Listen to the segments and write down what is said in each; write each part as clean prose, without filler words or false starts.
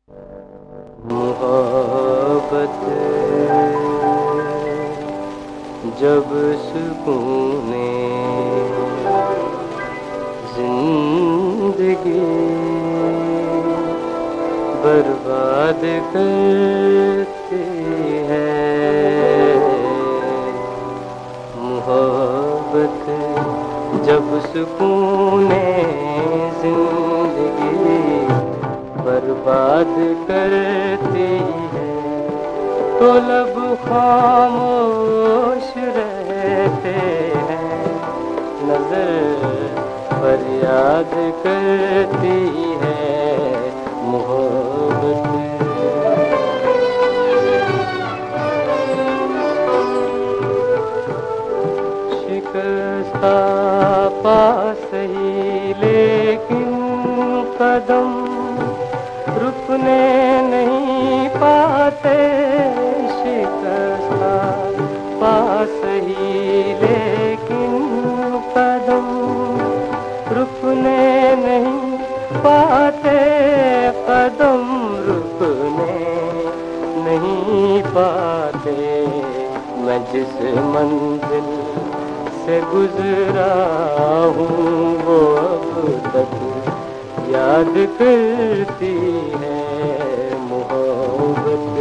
मोहब्बत जब सुकून जिंदगी बर्बाद करती है। मोहब्बत जब सुकून जिंदगी बर्बाद करती है, तो लब खामोश रहते हैं, नजर फरियाद करती है मोहब्बत। शिकस्ता पास ही लेकिन कदम रुकने नहीं पाते। शिकस्ता पास ही लेकिन कदम रुकने नहीं पाते। कदम रुकने नहीं पाते। मैं जिस मंजिल से गुजरा हूँ वो अब तक याद करती है मोहब्बत।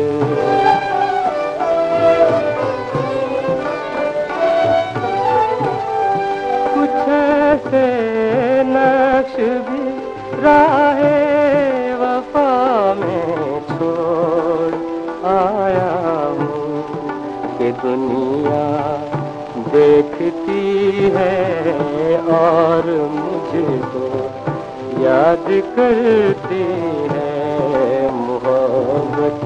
कुछ ऐसे नक्श भी राहे वफा में छोड़ आया हूँ कि दुनिया देखती है और मुझको याद करती है मोहब्बत।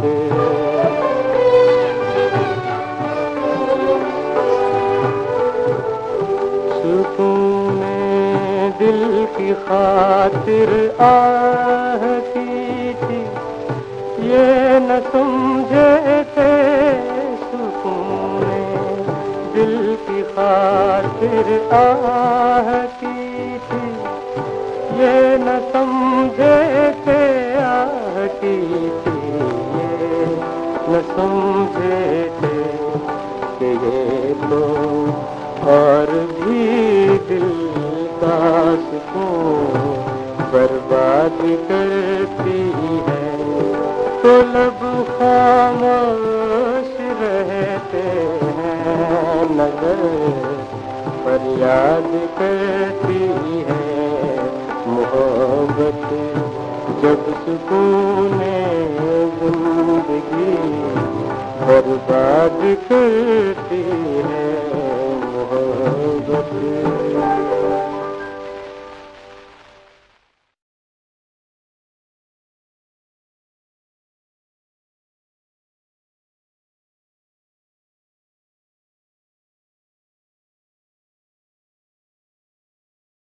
सुकून दिल की खातिर आह की थी, ये न समझे थे। सुकून दिल की खातिर आह की थी, ये न समझे थे आह की थी। ये न समझे थे कि ये तो और भी दिल का सुकून बर्बाद करती है। तो लब खामोश रहते हैं, नजर फरियाद करती है मोहब्बत जब सुकून जिंदगी बर्बाद करती है मोहब्बत।